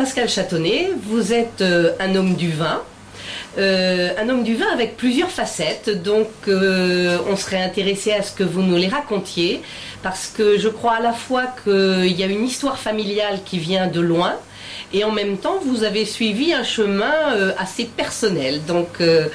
Pascal Châtonnet, vous êtes un homme du vin. Un homme du vin avec plusieurs facettes, donc on serait intéressé à ce que vous nous les racontiez, parce que je crois à la fois qu'il y a une histoire familiale qui vient de loin, et en même temps vous avez suivi un chemin assez personnel, donc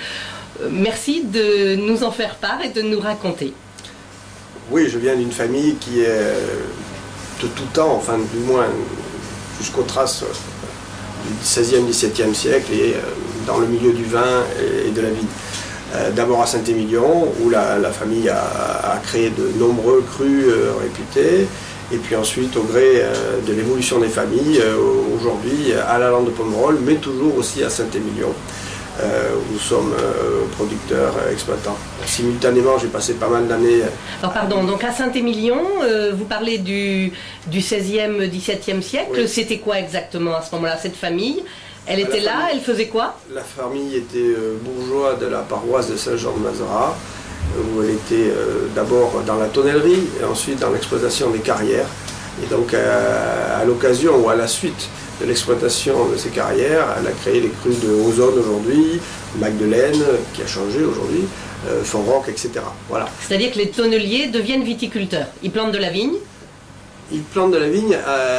merci de nous en faire part et de nous raconter. Oui, je viens d'une famille qui est de tout temps, enfin du moins jusqu'aux traces du XVIe, XVIIe siècle et dans le milieu du vin et de la vigne. D'abord à Saint-Émilion, où la famille a créé de nombreux crus réputés, et puis ensuite au gré de l'évolution des familles, aujourd'hui à la Lande de Pomerol, mais toujours aussi à Saint-Émilion, où nous sommes producteurs, exploitants. Simultanément, j'ai passé pas mal d'années... Alors pardon, donc à Saint-Émilion, vous parlez du XVIe, XVIIe siècle, oui. C'était quoi exactement à ce moment-là, cette famille? Elle était là, elle faisait quoi? La famille était bourgeoise de la paroisse de Saint-Jean-de-Mazerat, où elle était d'abord dans la tonnellerie et ensuite dans l'exploitation des carrières. Et donc à l'occasion ou à la suite de l'exploitation de ces carrières, elle a créé les crus de Ozone aujourd'hui, Magdeleine qui a changé aujourd'hui, Font-Roch, etc. Voilà. C'est-à-dire que les tonneliers deviennent viticulteurs, ils plantent de la vigne? Ils plantent de la vigne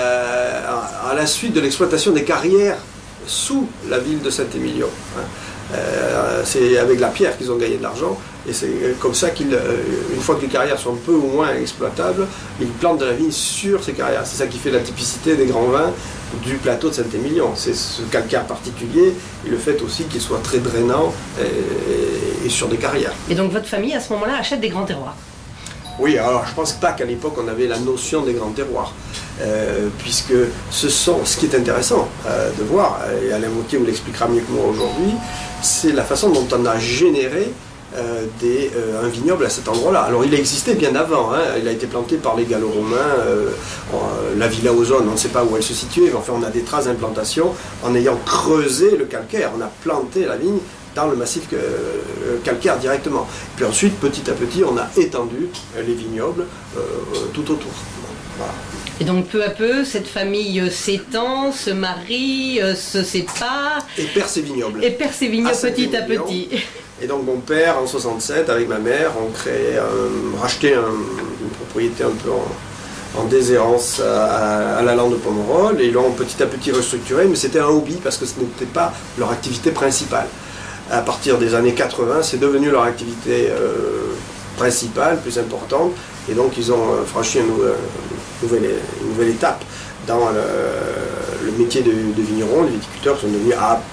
à la suite de l'exploitation des carrières sous la ville de Saint-Émilion. C'est avec la pierre qu'ils ont gagné de l'argent, et c'est comme ça qu'une fois que les carrières sont peu ou moins exploitables, ils plantent de la vigne sur ces carrières. C'est ça qui fait la typicité des grands vins du plateau de Saint-Émilion. C'est ce calcaire particulier et le fait aussi qu'il soit très drainant et sur des carrières. Et donc votre famille à ce moment-là achète des grands terroirs? Oui, alors je pense pas qu'à l'époque on avait la notion des grands terroirs, puisque ce qui est intéressant de voir, et Alain Vautier vous l'expliquera mieux que moi aujourd'hui, c'est la façon dont on a généré un vignoble à cet endroit-là. Alors il existait bien avant, hein, il a été planté par les Gallo-Romains, la Villa Ozone, on ne sait pas où elle se situait, mais enfin on a des traces d'implantation en ayant creusé le calcaire, on a planté la vigne dans le massif calcaire directement. Puis ensuite, petit à petit, on a étendu les vignobles tout autour. Voilà. Et donc peu à peu, cette famille s'étend, se marie, se sépare. Et perd ses vignobles. Et perd ses vignobles petit à petit. Et donc mon père, en 67, avec ma mère, on rachetait une propriété un peu en déshérence à la Lande de Pomerol. Et ils l'ont petit à petit restructuré, mais c'était un hobby parce que ce n'était pas leur activité principale. À partir des années 80, c'est devenu leur activité principale, plus importante, et donc ils ont franchi une nouvelle étape dans le métier de vigneron. Les viticulteurs sont devenus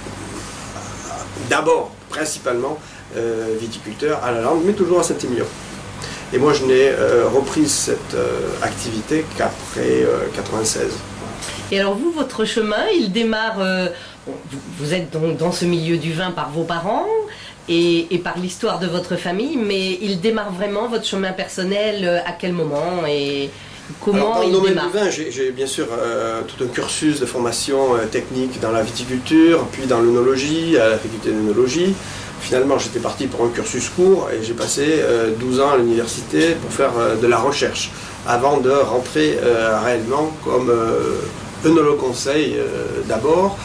d'abord, principalement, viticulteurs à la Lande, mais toujours à Saint-Émilion. Et moi je n'ai repris cette activité qu'après 96. Et alors vous, votre chemin, il démarre... Vous êtes donc dans ce milieu du vin par vos parents et par l'histoire de votre famille, mais il démarre vraiment votre chemin personnel à quel moment et comment il démarre? Dans le domaine du vin, j'ai bien sûr tout un cursus de formation technique dans la viticulture, puis dans l'œnologie, à la faculté d'œnologie. Finalement, j'étais parti pour un cursus court et j'ai passé 12 ans à l'université pour faire de la recherche avant de rentrer réellement comme œnologue conseil d'abord.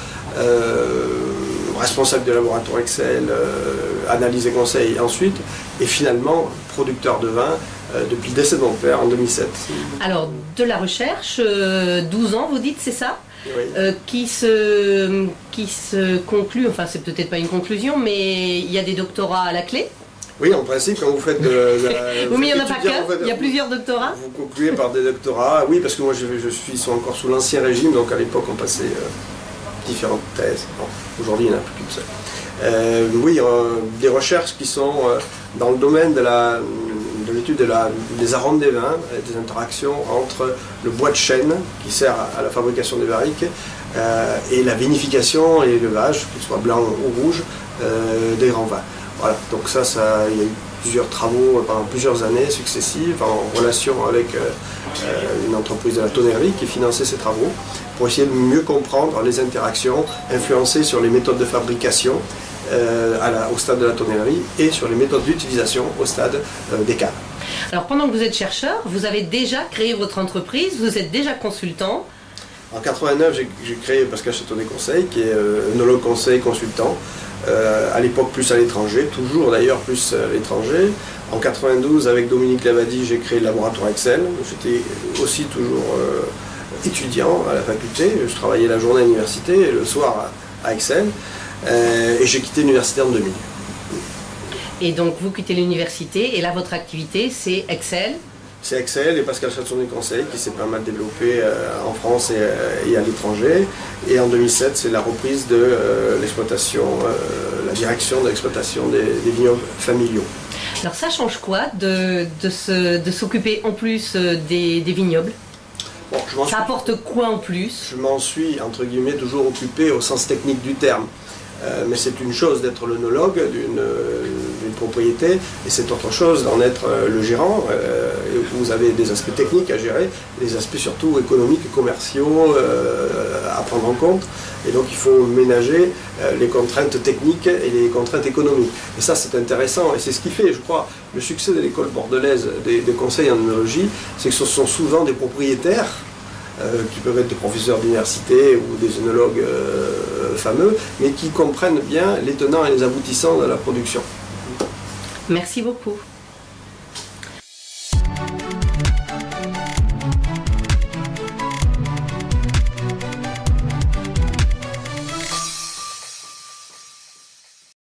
Responsable de laboratoire Excel, analyse et conseil ensuite, et finalement producteur de vin depuis le décès de mon père en 2007. Alors de la recherche, 12 ans vous dites, c'est ça? Oui. Qui se conclut, enfin c'est peut-être pas une conclusion, mais il y a des doctorats à la clé? Oui, en principe, quand vous faites oui, mais il n'y en a pas qu'un, il y a plusieurs doctorats. Vous concluez par des doctorats, oui, parce que moi je suis encore sous l'ancien régime, donc à l'époque on passait différentes thèses. Bon, aujourd'hui, il n'y en a plus qu'une seule. Oui, des recherches qui sont dans le domaine de l'étude des arômes des vins, des interactions entre le bois de chêne, qui sert à la fabrication des barriques, et la vinification et l'élevage, qu'il soit blanc ou rouge, des grands vins. Voilà, donc il y a eu plusieurs travaux pendant plusieurs années successives en relation avec une entreprise de la tonnerie qui finançait ces travaux pour essayer de mieux comprendre les interactions influencées sur les méthodes de fabrication au stade de la tonnerie et sur les méthodes d'utilisation au stade des caves. Alors pendant que vous êtes chercheur, vous avez déjà créé votre entreprise, vous êtes déjà consultant. En 89, j'ai créé Pascal Châtonnet Conseil, qui est œnologue conseil consultant, à l'époque plus à l'étranger, toujours d'ailleurs plus à l'étranger. En 92, avec Dominique Lavadi, j'ai créé le laboratoire Excel. J'étais aussi toujours étudiant à la faculté. Je travaillais la journée à l'université et le soir à Excel. Et j'ai quitté l'université en 2000. Et donc vous quittez l'université et là votre activité c'est Excel? C'est Excel et Pascal Châtonnet Conseil qui s'est pas mal développé en France et à l'étranger. Et en 2007, c'est la reprise de l'exploitation, la direction de l'exploitation des vignobles familiaux. Alors ça change quoi de s'occuper en plus des vignobles? Bon, ça apporte quoi en plus? Je m'en suis, entre guillemets, toujours occupé au sens technique du terme. Mais c'est une chose d'être l'œnologue d'une propriété et c'est autre chose d'en être le gérant. Vous avez des aspects techniques à gérer, des aspects surtout économiques et commerciaux à prendre en compte. Et donc il faut ménager les contraintes techniques et les contraintes économiques. Et ça c'est intéressant et c'est ce qui fait, je crois, le succès de l'école bordelaise des conseils en œnologie, c'est que ce sont souvent des propriétaires qui peuvent être des professeurs d'université ou des œnologues fameux, mais qui comprennent bien les tenants et les aboutissants de la production. Merci beaucoup.